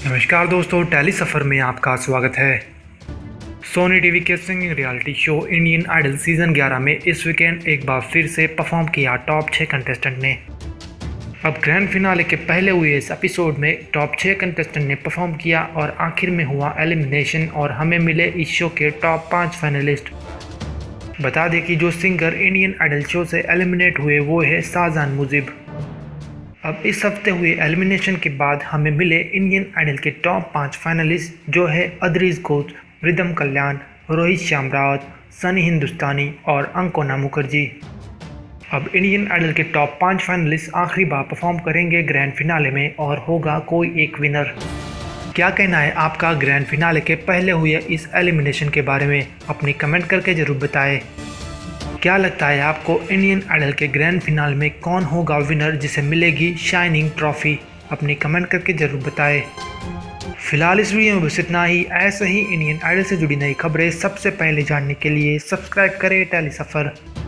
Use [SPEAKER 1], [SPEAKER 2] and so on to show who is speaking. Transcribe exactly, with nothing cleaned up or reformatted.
[SPEAKER 1] नमस्कार दोस्तों, टैली सफ़र में आपका स्वागत है। सोनी टीवी के singing reality show Indian Idol season ग्यारह में इस वीकेंड एक बार फिर से परफॉर्म किया टॉप छः कंटेस्टेंट ने। अब ग्रैंड फिनाले के पहले हुए इस एपिसोड में टॉप छः कंटेस्टेंट ने परफॉर्म किया और आखिर में हुआ एलिमिनेशन और हमें मिले इस शो के टॉप पाँच फाइनलिस्ट। बता दें कि जो सिंगर इंडियन आइडल शो से एलिमिनेट हुए वो है शाहजान मुजीब। अब इस हफ्ते हुए एलिमिनेशन के बाद हमें मिले इंडियन आइडल के टॉप पाँच फाइनलिस्ट, जो है अदरीज घोष, रिधम कल्याण, रोहित श्याम रावत, सनी हिंदुस्तानी और अंकोना मुखर्जी। अब इंडियन आइडल के टॉप पाँच फाइनलिस्ट आखिरी बार परफॉर्म करेंगे ग्रैंड फिनाले में और होगा कोई एक विनर। क्या कहना है आपका ग्रैंड फिनाले के पहले हुए इस एलिमिनेशन के बारे में? अपनी कमेंट करके ज़रूर बताएं। क्या लगता है आपको इंडियन आइडल के ग्रैंड फिनाल में कौन होगा विनर जिसे मिलेगी शाइनिंग ट्रॉफी? अपनी कमेंट करके ज़रूर बताएं। फिलहाल इस वीडियो में बस इतना ही। ऐसे ही इंडियन आइडल से जुड़ी नई खबरें सबसे पहले जानने के लिए सब्सक्राइब करें टैली सफ़र।